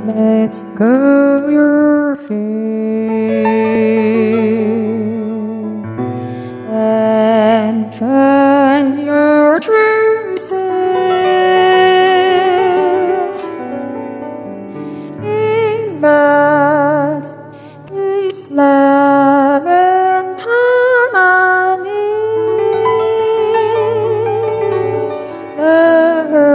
Let go your fear and find your true self. In that peace, love, and harmony.